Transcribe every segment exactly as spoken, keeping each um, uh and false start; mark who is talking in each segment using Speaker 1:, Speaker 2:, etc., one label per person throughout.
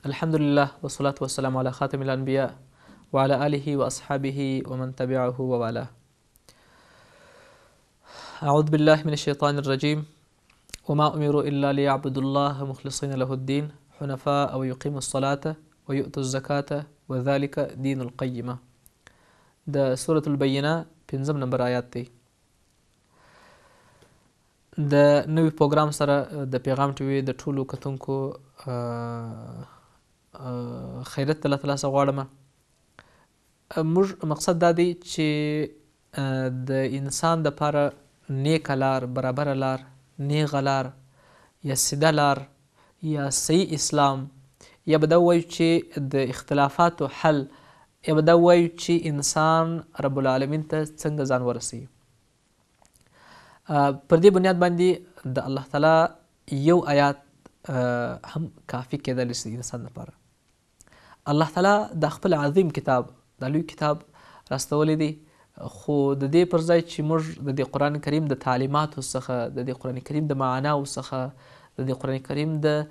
Speaker 1: الحمد لله والصلاة والسلام على خاتم الأنبياء وعلى آله وأصحابه ومن تبعه ووالاه. أعوذ بالله من الشيطان الرجيم. وما أمروا إلا ليعبدوا الله مخلصين له الدين حنفاء ويقيموا الصلاة ويؤتوا الزكاة وذلك دين القيمة. د سورة البينة پنځم نمبر آیات دی. د نوی پروګرام سره د پیغام ټي وي د ټولو کتونکو خیرت د الله تعالی څخه غواړم. موږ مقصد دا دی چې د انسان دپاره نیکه لار، برابره لار، نیغه لار یا سیده لار یا صحیح اسلام، یا به دا ووایو چې د اختلافاتو حل، یا به دا ووایو چې انسان رب العالمین ته څنګه ځان ورسوي. پر دې بنیاد باندې د الله تعالی یو آیات هم کافي کېدلی شي د انسان لپاره. الله تعالی د خپل عظیم کتاب، د لوی کتاب راستولی دی، خو د دې پر ځای چې موږ د دې قرآن کریم د تعلیماتو څخه، د دې قرآن کریم د معناو څخه، د دې قرآن کریم د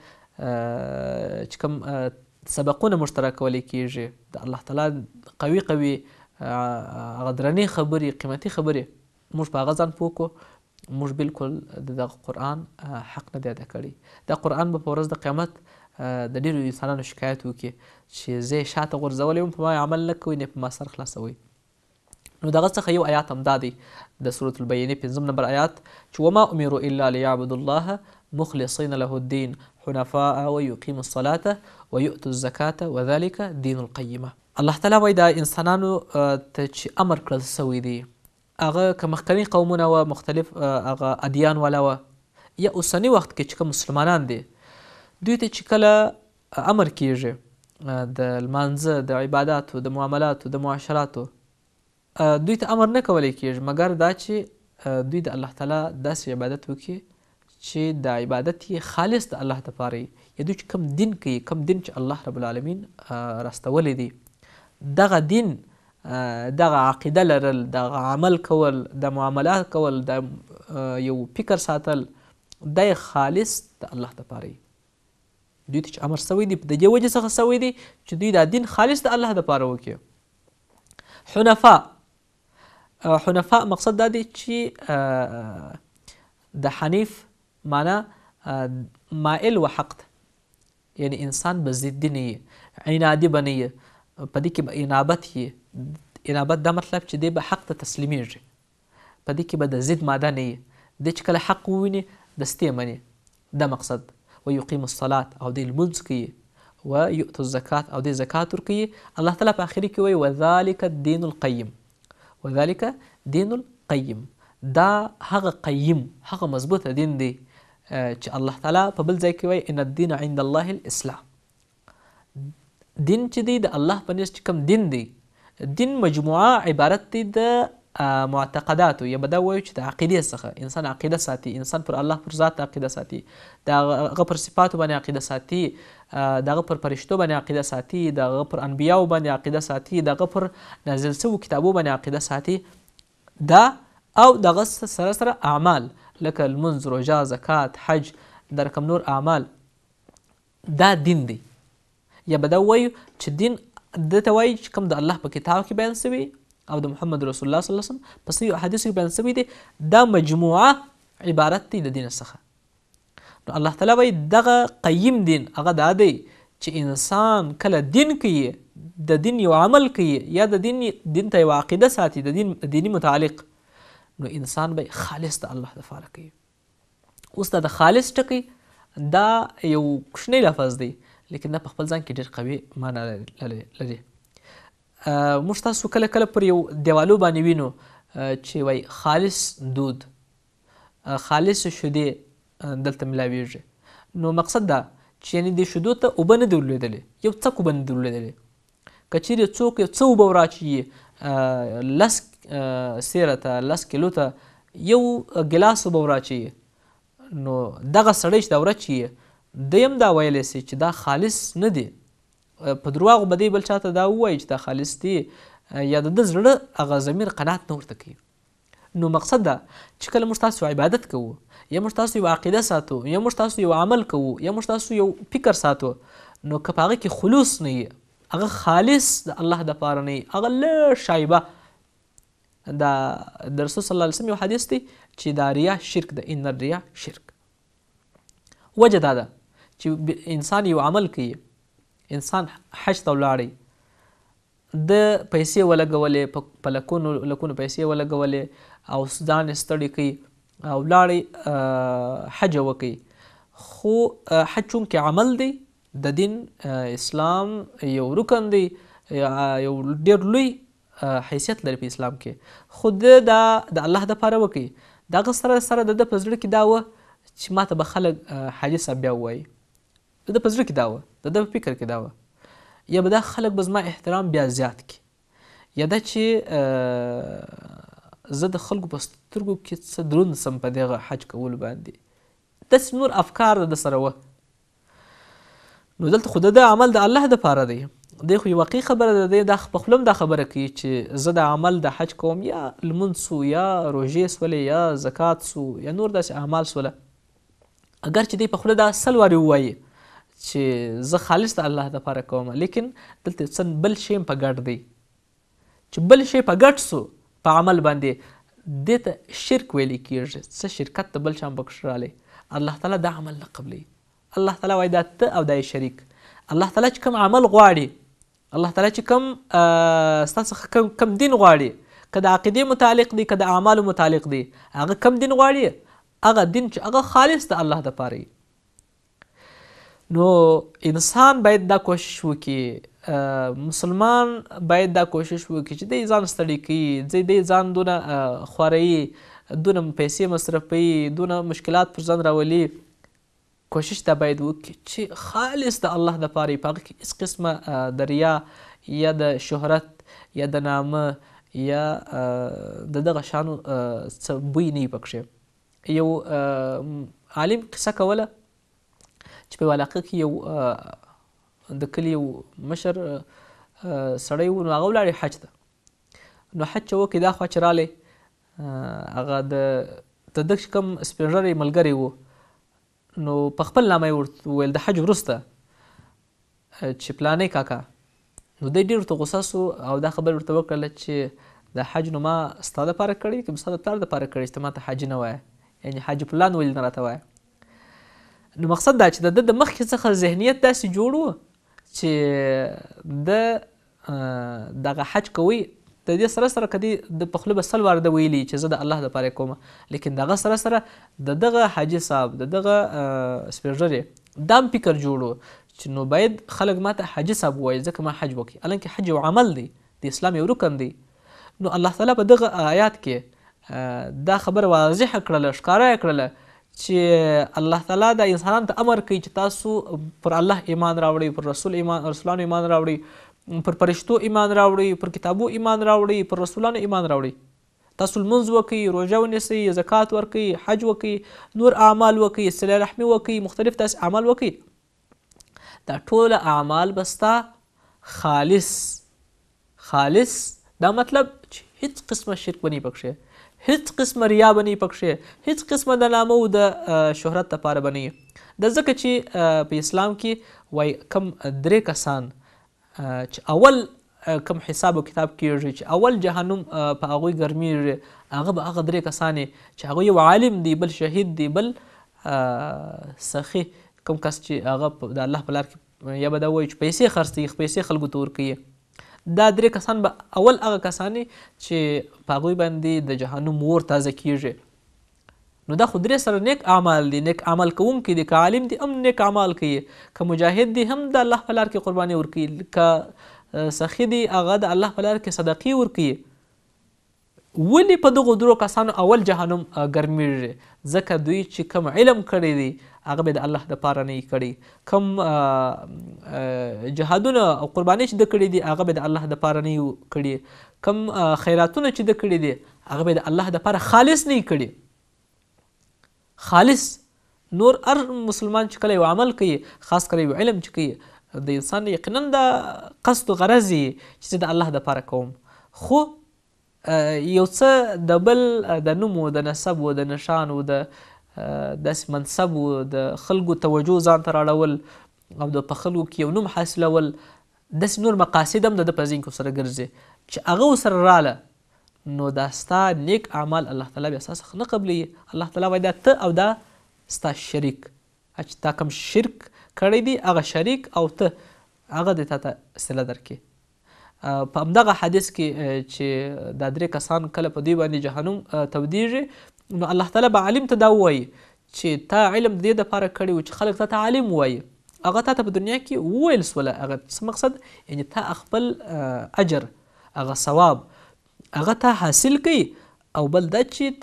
Speaker 1: چې کوم سبقونه موږ ته راکولی کېږي، د الله تعالی قوي قوي هغه درنې خبرې، قیمتي خبرې، موږ په هغه ځان پوه کړو، موږ بالکل د دغه قرآن حق نه دی ادا کړی. دا قرآن به په ورځ د قیامت د ډېرو انسانانو شکایت وکړي چې زه یې شاته غورځولی وم، په ما عمل نه کوئ، نه په ما سر خلاصوئ. نو دغه څخه یو آیات هم دا دی د سورة البینې پنځم نمبر آیات چې وما امروا الا ليعبدوا الله مخلصین له الدین حنفاء ويقيموا الصلاة ويؤتوا الزکاة وذلك دین القیمه. الله تعالی وایي دا انسانانو ته چې امر کړل سوی دی، هغه که مخکني قومونه وه، مختلف هغه ادیان والا وه، یا اوسني وخت کې چې کوم مسلمانان دي، دوی ته چې کله امر کیږي د لمانځه، د عباداتو، د معاملاتو، د معاشراتو، دوی ته امر نه کولی کیږي مګر دا چې دوی د الله تعالی داسې عبادت وکړي چې د عبادت یې خالص د الله دپاره وي، یا دوی چې کوم دین کوي، کوم دین چې الله رب العالمین راستولی دی، دغه دین، دغه عقیده لرل، دغه عمل کول، د معاملات کول، د یو فکر ساتل، دا یې خالص د الله دپاره وي. دوی ته چې امر سوی دی، د دې وجې څخه سوی دی چې دوی دا دین خالص د الله دپاره وکړي. حنفاء، حنفاء مقصد دا دی چې د حنیف معنا مائل و حق ده، یعنی انسان به ضدي نه وي، عنادي به نه وي، په دې کې به انابت وي. انابت دا مطلب چې دی به حق ته تسلیمیږي، په دې کې به د ضد ماده نه وي، دی چې کله حق وویني دستي یې مني. دا مقصد. ویقیم الصلاة، او دی لمونځ کوي، ویؤتوا الزکات، او دی زکات ورکوي. الله تعالی په آخري کې وایي وذلک الدین القیم، وذلک دین القیم، دا هغه قیم، هغه مضبوطه دین دی چې الله تعالی په بل ځای کې وایي ان الدین عند الله الاسلام. دین چې دی د الله په نزد چې کوم دین دی، دین مجموعه عبارت دی د معتقداتو، یا به دا وایو چې د عقیدې څخه انسان عقیده ساتي، انسان پر الله پر ذات عقیده ساتي، د هغه پر صفاتو باندې عقیده ساتي، د هغه پر فرشتو باندې عقیده ساتي، د هغه پر انبیاو باندې عقیده ساتي، د هغه پر نازل شوو کتابو باندې عقیده ساتي. دا او دغه سره سره اعمال لکه لمونځ، روژه، زکات، حج، دا رقم نور اعمال، دا دین دی. یا به دا وایو چې دین دته وایي چې کوم د الله په کتاب کې بیان شوي او د محمد رسول الله صلی الله علیه وسلم په صحیحو احادیثو کې بیان شوي دی، دا مجموعه عبارت دی د دین څخه. نو الله تعالی وایي دغه قیم دین هغه دا دی چې انسان کله دین کوي، د دین یو عمل کوي، یا د دین دین ته یو عقیده ساتي، د دین دینی متعلق، نو انسان به خالص د الله دپاره کوي. اوس دا د خالص ټکی دا یو کوچنی لفظ دی، لیکن دا په خپل ځان کې ډېر قوي معنا لري. موږ تاسو کله کله پر یو دیوالو باندې وینو چې وایي خالص دود، خالص شیدې دلته ملاویږي. نو مقصد دا چې یعنې دې شیدو ته اوبه نه دي ورلوېدلې، یو څک اوبه نه دي ورلوېدلې. که چیرې څوک یو څه اوبه وراچوي، لس سیره ته، لس کیلو ته یو ګیلاس اوبه وراچوي، نو دغه سړی چې دا وراچوي دی هم دا ویلی سي چې دا خالص نه دی. په درواغو به دی بل چاته دا ووایي چې دا خالص دی، یا د ده زړه هغه ضمیر قناعت نه ورته کوي. نو مقصد دا چې کله موږ تاسو عبادت کوو، یا موږ تاسو یو عقیده ساتو، یا موږ تاسو یو عمل کوو، یا موږ تاسو یو فکر ساتو، نو که په هغه کې خلوص نه وي، هغه خالص د الله دپاره نه وي، هغه لږ شایبه دا د رسول صلی الله علیه وسلم یو حدیث دی چې دا ریا شرک ده، ان الریا شرک. وجه دا ده چې انسان یو عمل کوي، انسان حج ته ولاړی، د پیسې ولګولې، په لکونو لکونو پیسې ولګولې او ځان یې ستړی کوي او ولاړی حج وکوي، خو حج چونکې عمل دی د دین اسلام یو رکن دی، یو ډېر لوی حیثیت لري په اسلام کې، خو د دا د الله دپاره وکوي. د هغه سره سره د ده په زړه کې دا وه چې ما ته به خلک حاجي صاحب بیا ووایي، د ده په زړه کې دا وه، د ده په فکر کې دا وه، یا به دا خلک به زما احترام بیا زیات کړي، یا دا چې زه د خلکو په سترګو کې څه دروند سم په دغه حج کولو باندې. داسې نور افکار د ده سره وه. نو دلته خو د ده عمل د الله دپاره دی، دی خو یو واقعي خبره ده، دی دا په خوله هم دا خبره کوي چې زه د عمل د حج کوم، یا لمونځ سو، یا روژې سولې، یا زکات سو، یا نور داسې اعمال سوله. اگر چې دی په خوله دا سل وارې ووایي چې زه خالص د الله دپاره کوم، لیکن دلته څه بل شی په ګډ دی، چې بل شی په ګډ سو په عمل باندې، دې ته شرک ویلی کېږي. څه شرکت د بل شان پکښې رالی، الله تعالی دا عمل نه قبلوي. الله تعالی وایي دا ته او دا یې شریک. الله تعالی چې کوم عمل غواړي، الله تعالی چې کوم ستا څخه کوم کم دین غواړي، که د عقیدې متعلق دی، که د اعمالو متعلق دی، هغه کم دین غواړي، هغه دین چې هغه خالص د الله دپاره وي. نو انسان باید دا کوشش وکړي، مسلمان باید دا کوشش وکړي چې دی ځان ستړی کوي، دی ځان دونه خوروي، دونه پیسې مصرفوي، دونه مشکلات پر ځان راولي، کوشش دا باید وکړي چې خالص د الله دپاره په هغه کې هېڅ قسمه د ریا یا د شهرت یا د نامه یا د دغه شانو څه بوی نه وي پکښې. یو عالم قصه کوله چې په یو علاقه کې یو د کلي یو مشر سړی و، نو هغه ولاړې حج ته. نو حج چې وکړي دا خوا چې رالی، هغه د د ده چې کوم سپین ږیری ملګری و، نو په خپل نامه یې ورته وویل د حج وروسته چې پلانی کاکا. نو دی ډېر ورته غوسه سو او دا خبر ورته وکړله چې د حج نو ما ستا دپاره کړی که ستا د پلار دپاره کړی چې ته ما ته حاجي نه وایه، یعنې حاجي فلان ولې نه راته وایه. نو مقصد دا چې د ده د مخکې څخه ذهنیت داسې جوړ و چې د دغه حج کوي، د دې سره سره که دی د په خوله به سل واره ده ویلي چې زه د الله دپاره یې کومه، لیکن دغه سره سره د دغه حاجي صاحب د دغه سپین ږیري دا هم فکر جوړ و چې نو باید خلک ما ته حاجي صاحب ووایي ځکه ما حج وکړي، حالانکې حج یو عمل دی، د اسلام یو رکن دی. نو الله تعالی په دغه آیات کې دا خبره واضحه کړله، ښکاره یې کړله چې الله تعالی دا انسانانو ته امر کوي چې تاسو پر الله ایمان راوړئ، پر رسول ایمان رسولانو ایمان راوړئ، پر فرشتو ایمان راوړئ، پر کتابو ایمان راوړئ، پر رسولانو ایمان راوړئ، تاسو لمونځ وکئ، روژه ونیسئ، زکات ورکئ، حج وکئ، نور اعمال وکئ، صله رحمي وکئ، مختلف داسې اعمال وکئ. دا ټول اعمال به ستا خالص خالص دا مطلب چې هیڅ قسمه شرک به نه وي پکښې، هیڅ قسمه ریا به نه وي پکښې، هیڅ قسمه د نامه او د شهرت دپاره به نه وي. دا ځکه چې په اسلام کې وایي کم درې کسان چې اول کم حساب و کتاب کېږي، چې اول جهنم په هغوی ګرمیږي، هغه به هغه درې کسان چې هغوی یو عالم دی، بل شهید دی، بل سخي کوم کس چې هغه د الله په لار کې یا به دا وایي چې پیسې خرڅوي، پیسې خلکو ته ورکوي. دا درې کسان به اول هغه کسان چې په هغوی باندې د جهنم اور تازه کېږي. نو دا خو درې سره نیک اعمال دي، نیک عمل کوونکي دي، که عالم دي هم نیک اعمال کوي، که مجاهد دي هم د الله په لار کې قرباني ورکوي، که سخي دي هغه د الله په لار کې صدقې ورکوي. ولې په دغو درو کسانو اول جهنم ګرمیږي؟ ځکه دوی چې کوم علم کړی دی هغه به د الله دپاره نه یې کړی، کوم جهادونه او قربانۍ چې ده کړي دي هغه به د الله دپاره نه یې کړي، کوم خیراتونه چې ده کړي دي هغه به د الله دپاره خالص نه یې کړي. خالص نور هر مسلمان چې کله یو عمل کوي، خاص کر یو علم چې کوي، د انسان یقینا د قصد و غرض یي چې زه د الله دپاره کوم، خو یو څه د بل د نوم و د نسب و د نشان و د داسې منصب و د خلکو توجه ځان ته راړول او د په خلکو کې یو نوم حاصلول، داسې نور مقاصد هم د ده په ذهن کې ورسره ګرځي چې هغه ورسره راله، نو دا ستا نیک اعمال الله تعالی بیا ستا څخه نه قبلوي. الله تعالی وایي دا ته او دا ستا شریک، چې تا کوم شرک کړی دی هغه شریک او ته هغه د تا ته صله درکړي. په همدغه حدیث کې چې دا درې کسان کله په دوی باندې جهنم تودیږي، نو الله تعالی به عالم ته دا ووایي چې تا علم د دې دپاره کړی و چې خلک تا ته عالم ووایي، هغه تا ته په دنیا کې وویل سوله. هغه څه مقصد؟ یعنې تا خپل اجر، هغه ثواب هغه تا حاصل کوي، او بل دا چې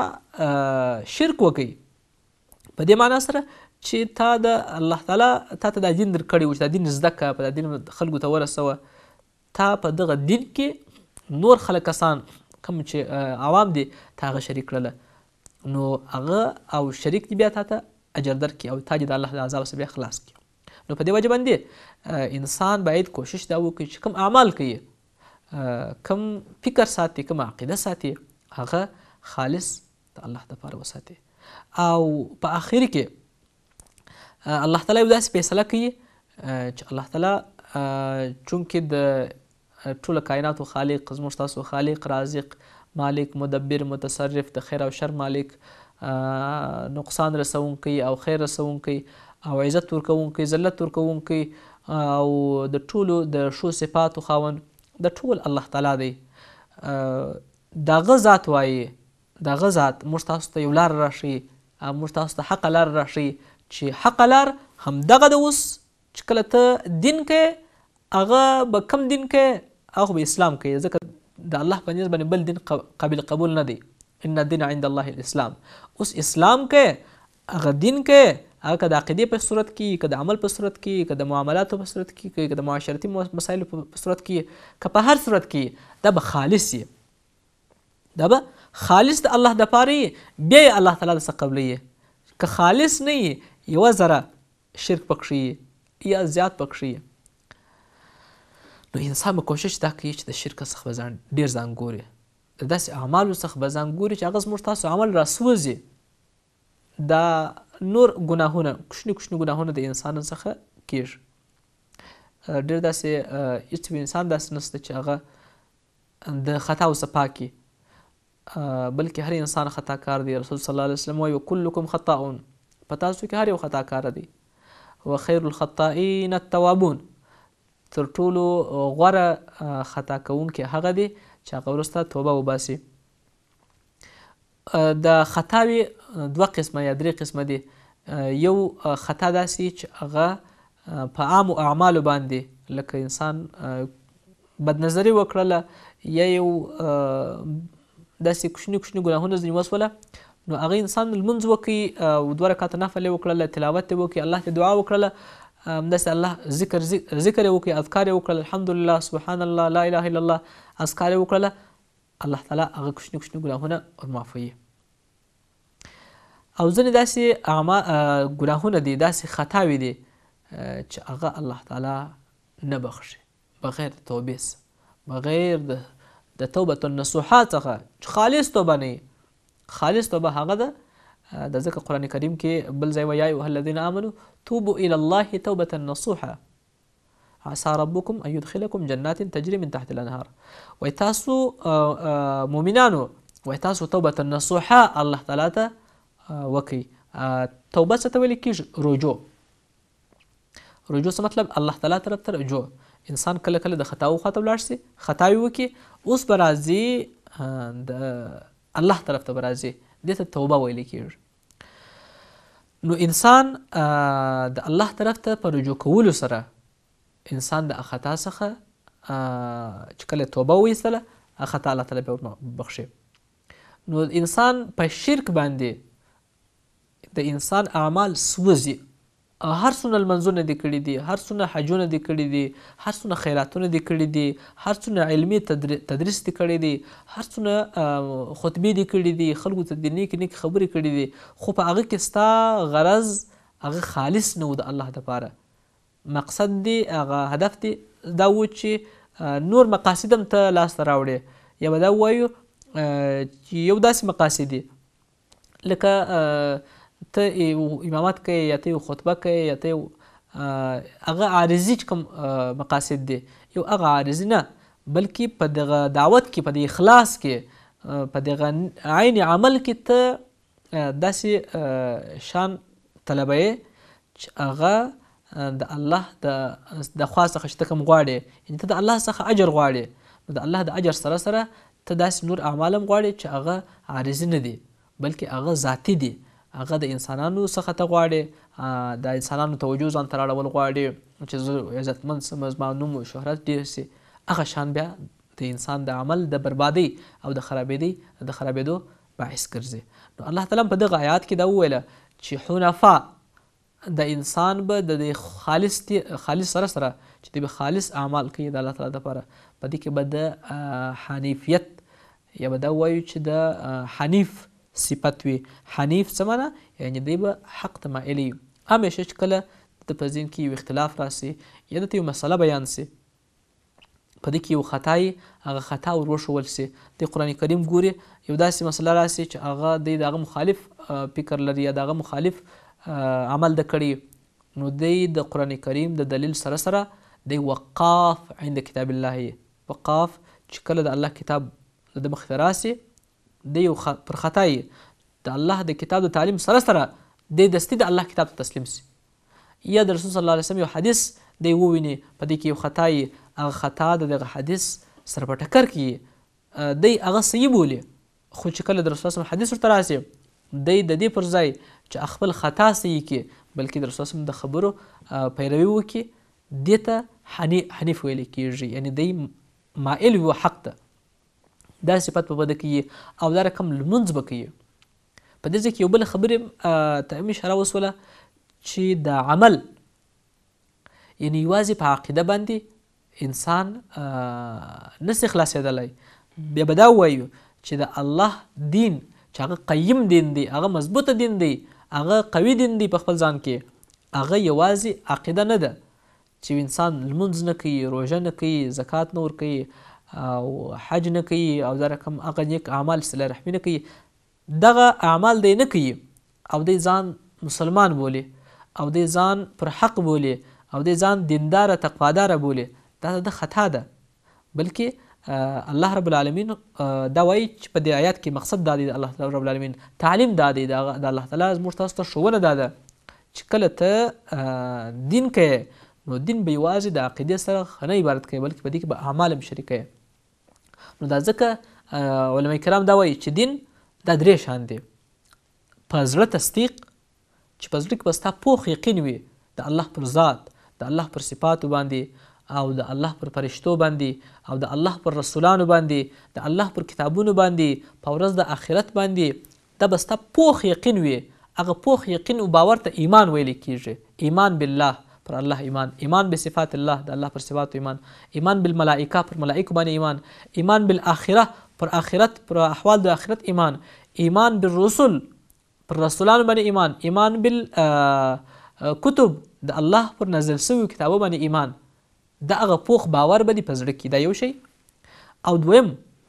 Speaker 1: تا شرک وکوي په دې معنا سره چې تا د الله تعالی تا ته دا دین در کړی و چې دا دین زده کړه، په دا دین خلکو ته ورسوه، تا په دغه دین کې نور خلک کسان کوم چې عوام دي تا هغه شریک کړله، نو هغه او شریک دي بیا تا ته اجر درکړي او تا دې د الله د عذاب څخه بیا خلاص کړي. نو په دې وجه باندې انسان باید کوشش دا وکړي چې کوم اعمال کوي، کوم فکر ساتي، کوم عقیده ساتي، هغه خالص د الله دپاره وساتي. او په آخر کې الله تعالی یو داسې فیصله کوي چې الله تعالی چونکې د ټولو کائناتو خالق، زموږ تاسو خالق، رازق، مالک، مدبر، متصرف، د خیر او شر مالک، نقصان رسونکی او خیر رسونکی او عزت ورکونکی، ذلت ورکونکی او د ټولو د ښو صفاتو خاوند، د ټول الله تعالی دی. د هغه ذات وایي، د هغه ذات موږ تاسو ته یو لار راښیي، موږ تاسو ته حقه لار راښیي چې حقه لار همدغه د اوس چې کله ته دین کوې هغه به کم دین کوې، هغه به اسلام کوي، ځکه د الله په نزد باندې بل دین قابل قبول نه دی. ان الدین عند الله الاسلام. اوس اسلام کوې، هغه دین کوې، هغه که د عقیدې په صورت کې، که د عمل په صورت کې، که د معاملاتو په صورت کې، که د معاشرتي مسایلو په صورت کې، که په هر صورت کې، دا به خالص وي، دا به خالص د الله دپاره وي، بیا یې الله تعالی درڅخه قبلوي. که خالص نه وي، یوه ذره شرک پکښې وي یا زیات پکښې وي، نو انسان به کوشش دا کوي چې د شرک څخه به ځان ډېر ځان ګوري، د داسې اعمالو څخه به ځان ګوري چې هغه زموږ تاسو عمل راسوځي. دا نور ګناهونه، کوچني کوچني ګناهونه د انسانانو څخه کېږي. ډېر داسې هېڅ انسان داسې نشته چې هغه د خطاو څخه پاک وي، بلکې هر انسان خطاکار دی. رسول صلی الله علیه وسلم وایي کلکم خطاؤن، په تاسو کې هر یو خطاکار دی. وخیر الخطائین التوابون، تر ټولو غوره خطا کوونکی هغه دی چې هغه وروسته توبه وباسي. د خطاوې دوه قسمه یا درې قسمه دي. یو خطا داسې چې هغه په عامو اعمالو باندې، لکه انسان بدنظري وکړله یا یو داسې کوچني کوچني ګناهونه ځینې وسوله، نو هغه انسان لمونځ وکړي او دوه رکعته نفل یې وکړله، تلاوت یې وکړي، الله ته دعا وکړله، همداسې الله ذکر ذکر یې وکړي، اذکار یې وکړل، الحمدلله، سبحان الله، لا اله الا الله، اذکار یې وکړله، الله تعالی هغه کوچني کوچني ګناهونه ورمعافوي. او ځینې داسې ګناهونه دي، داسې خطاوې دي چې هغه الله تعالی نه بخښي بغیر د توبې څخه، بغیر د توبة النصوحا څخه، چې خالص توبه نه وي. خالص توبه هغه ده، د ځکه قرآن کریم کې بل ځای وایي یا ایها الذین آمنوا توبوا الی الله توبة نصوحا عسى ربکم ان یدخلکم جنات تجری من تحت الانهار. وایي تاسو مؤمنانو، وایي تاسو توبة نصوحا الله تعالی ته وکړئ. توبه څه ته ویل کېږي؟ رجوع. رجوع څه مطلب؟ الله تعالی طرف ته رجوع. انسان کله کله د خطاو خواته ولاړ شي، خطاوې وکړي، اوس به راځي د الله طرف ته به راځي، دې ته توبه ویل کېږي. نو انسان د الله طرف ته په رجوع کولو سره انسان د خطا څخه چې کله توبه وایستله، خطا الله تعالی به بخښي. نو انسان په شرک باندې د انسان اعمال سوځي، هر څونه لمنځونه دې کړي دي، هر څونه حجونه دې کړي دي، هر څونه خیراتونه دې کړي دي، هر څونه علمي تدریس دې کړی دی، هر څونه خطبې دې کړي دي، خلکو ته دې نیکې نیکې خبرې کړي دي، خو په هغه کې ستا غرض هغه خالص نه و د الله دپاره. مقصد دې هغه هدف دې دا و چې نور مقاصد هم ته لاسته راوړې، یا به دا ووایو چې یو داسې مقاصد دي لکه ته امامت کوي، یا ته یو خطبه کوي، یا ته یو هغه عارضي چې کوم مقاصد دي یو هغه عارضي نه بلکې په دغه دعوت کې په دې اخلاص کې په دغه عین عمل کې ته داسې شان طلبوي چې هغه د الله د خوا څخه چې ته کوم غواړې یعنې ته د الله څخه اجر غواړې نو د الله د اجر سره سره ته داسې نور اعمال هم غواړې چې هغه عارضي نه دي بلکې هغه ذاتي دي هغه د انسانانو څخه ته غواړې د انسانانو توجه ځان ته راړول غواړې چې زه عزتمند سم زما نوم و شهرت ډېر سي هغه شان بیا د انسان د عمل د بربادۍ او د خرابېدۍ د خرابېدو باعث ګرځي نو الله تعالی په دغه آیات کې دا وویله چې حنفا د انسان به د خالص خالص سره سره چې دوی به خالص اعمال کوي د الله تعالی دپاره په دې کې به د حنیفیت یا به دا ووایو چې د حنیف صفت وي حنیف څه معنی یعنې دوی به حق ته مایل وي همیشه چې کله د په ذهن کې یو اختلاف راسي یا دته یو مسله بیان سي په دې کې یو خطا هغه خطا ور وښول سي د قرآن کریم ګوري یو داسې مسله راسي چې هغه دی د هغه مخالف فکر لري یا د هغه مخالف عمل د کړي نو دی د قرآن کریم د دلیل سره سره دی وقاف عند کتاب الله وقاف چې کله د الله کتاب د مخې ته راسي دی یو پر خطا د الله د کتاب د تعلیم سره سره دی دستي د الله کتاب ته تسلیم سي یا د رسول صلی الله علیه وسلم یو حدیث دی وویني په دې کې یو خطا هغه خطا د دغه حدیث سره په ټکر کې دی هغه صحیح بولي خو چې کله د رسول صلی الله علیه وسلم حدیث ورته راسي دی د دې پر ځای چې خپل خطا صحیح کړي بلکې د رسول صلی الله علیه وسلم د خبرو پیروي وکړي دې ته حنیف ویل کېږي یعنې دی مایل وي حق ته دا صفت په بده کې او دا رقم لمونځ به کوي په دې ځای کې یو بله خبرې ته هم اشاره وسوله چې د عمل یعنې یوازې په عقیده باندې انسان نسي خلاصېدلی بیا به دا ووایو چې د الله دین چې هغه قیم دین دی هغه مضبوطه دین دی هغه قوي دین دی په خپل ځان کې هغه یوازې عقیده نه ده چې انسان لمونځ نه کوي روژه نه کوي زکات نه ورکوي او حج نه کوي او دا رقم هغه نیک اعمال صله رحمي نه کوي دغه اعمال دی نه کوي او دی ځان مسلمان بولي او دی ځان پر حق بولي او دی ځان دینداره تقواداره بولي دا د خطا ده بلکې الله رب العالمین دا وایي چې په دې آیات کې مقصد دا دی د الله رب العالمین تعلیم دا دی د الله تعالی زموږ تاسو ته ښوونه دا ده چې کله ته دین کوې نو دین به یوازې د عقیدې سره نه عبارت کوي بلکې په دې کې به اعمال هم شریکوي نو دا ځکه علما کرام دا وایي چې دین دا درې شان دی په زړه تصدیق چې په زړه کې به ستا پوخ یقین وي د الله پر ذات د الله پر صفاتو باندې او د الله پر فرشتو باندې او د الله پر رسولانو باندې د الله پر کتابونو باندې په ورځ د آخرت باندې دا به ستا پوخ یقین وي هغه پوخ یقین او باور ته ایمان ویل کېږي ایمان بالله پر الله ایمان ایمان بصفات الله د الله پر صفاتو ایمان ایمان بالملائکه پر ملائکو باندې ایمان ایمان بالآخره پر آخرت پر احوال د آخرت ایمان ایمان بالرسل پر رسولانو باندې ایمان ایمان بالکتب د الله پر نازل شویو کتابو باندې ایمان دا هغه پوخ باور به دې په زړه کې دا یو شی او دویم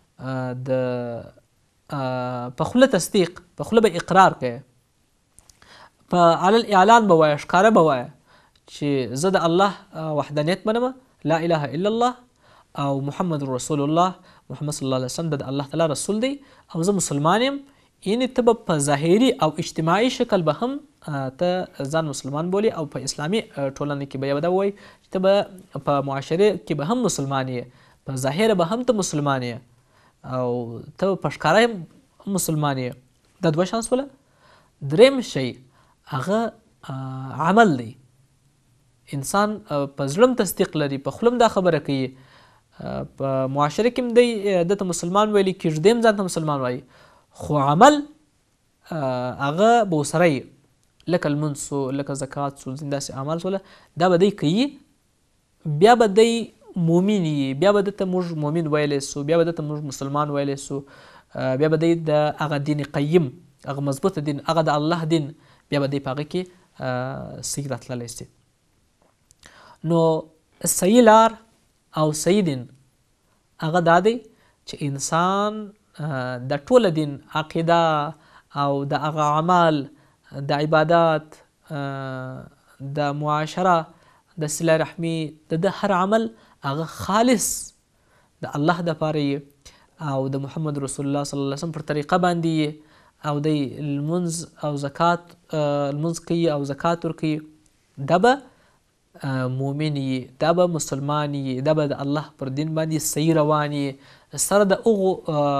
Speaker 1: د په خوله تصدیق په خوله به اقرار کوي په علی الاعلان به وایه ښکاره به وایه چې زه د الله وحدانیت منم لا اله الا الله او محمد رسول الله محمد صلی الله علیه وسلم د الله تعالی رسول دی او زه مسلمان یم یعنې ته به په ظاهري او اجتماعي شکل به هم ته ځان مسلمان بولي او په اسلامي ټولنه کې به یو دا وایي چې ته به په معاشره کې به هم مسلمان یې په ظاهره به هم ته مسلمان یې او ته په ښکاره هم مسلمان یې دا دوه شان شوله دریم شی هغه عمل دی انسان په زړه تصدیق لري په خوله دا خبره کوي په معاشره کې هم دی دته مسلمان ویلی کېږي دی هم ځان ته مسلمان وایي خو عمل هغه به ورسره یي لکه لمونځ سو لکه زکات سو ځینې داسې اعمال سوله دا به دی کوي بیا به دی مؤمن یي بیا به دته موږ مؤمن ویلی سو بیا به دته موږ مسلمان ویلی سو بیا به دی د هغه دین قیم هغه مضبوطه دین هغه د الله دین بیا به دی په هغه کې صحیح راتللی سي نو صحیح لار او صحیح دین هغه دا دی چې انسان د ټوله دین عقیده او د هغه عمل د عبادات د معاشره د صله رحمي د د هر عمل هغه خالص د الله دپاره یې او د محمد رسول الله صلی الله علیه وسلم پر طریقه باندې یې او دی لمونځ او زکات لمونځ کوي او زکات ورکوي دا به مؤمن یې دا به مسلمان یې دا به د الله پر دین باندې صحیح روان یې سره د هغو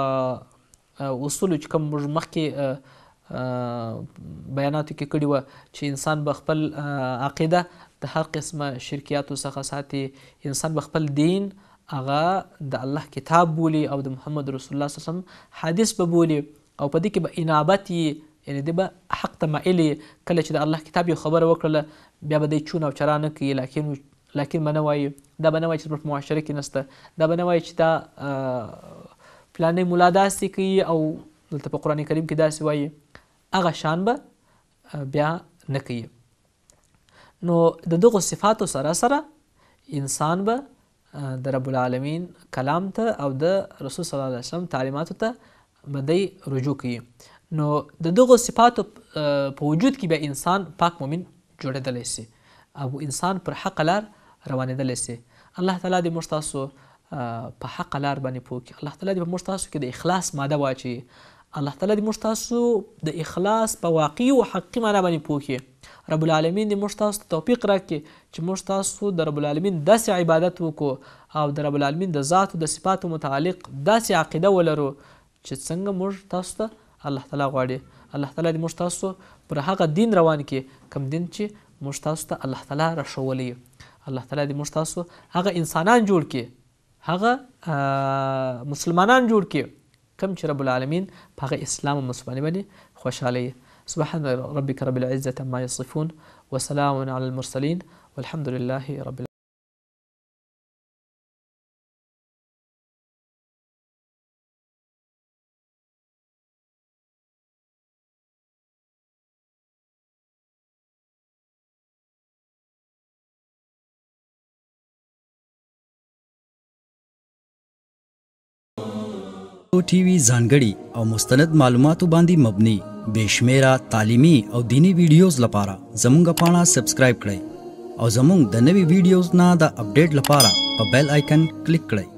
Speaker 1: اصولو چې کوم موږ مخکې بیاناتو کې کړي وه چې انسان به خپل عقیده د هر قسمه شرکیاتو څخه ساتي انسان به خپل دین هغه د الله کتاب بولي او د محمد رسول الله صلی الله علیه وسلم حدیث به بولي او په دې کې به انابت یې یعنې دی به حق ته مایل یې کله چې د الله کتاب یو خبره وکړله بیا به دی چون او چرا نه کوي لکن لکن به نه وایي دا به نه وایي چې په معاشره کې نسته دا به نه وایي چې دا فلانی ملا داسې کوي او دلته په قرآن کریم کې داسې وایي هغه شان به بیا نه کوي نو د دغو صفاتو سره سره انسان به د رب العالمین کلام ته او د رسول صلی الله علیه وسلم تعلیماتو ته به دی رجوع کوي نو د دغو صفاتو په وجود کې بیا انسان پاک مؤمن جوړېدلی سي او انسان پر حق لار روانېدلی سي الله تعالی دې موږ تاسو په حق لار باندې پوه کړي الله تعالی دې په موږ تاسو کې د اخلاص ماده واچوي الله تعالی دې موږ تاسو د اخلاص په واقعي او حقیقي معنا باندې پوه کړي رب العالمین دې موږ تاسو ته توفیق راکړي چې موږ تاسو د رب العالمین داسې عبادت وکړو او د رب العالمین د ذات او د صفاتو متعلق داسې عقیده ولرو چې څنګه موږ تاسو ته الله تعالی غواړي الله تعالی دې موږ تاسو پر هغه دین روان کړي کوم دین چې موږ تاسو ته الله تعالی راښولی الله تعالی دې موږ تاسو هغه انسانان جوړ کړي هغه مسلمانان جوړ کړي کم چې رب العالمین په هغه اسلام او مسلمانۍ باندې خوشحاله سبحان ربک رب العزة عما یصفون وسلام علی المرسلین والحمد لله رب العالمین.
Speaker 2: ټي وي ځانګړي او مستند معلوماتو باندې مبني بشمیره تعلیمي او دینی ویډیوز لپاره زموږ پاڼه سبسکرایب کړئ او زموږ د نوي ویډیوز نه د اپډیټ لپاره په بیل آیکن کلیک کړئ.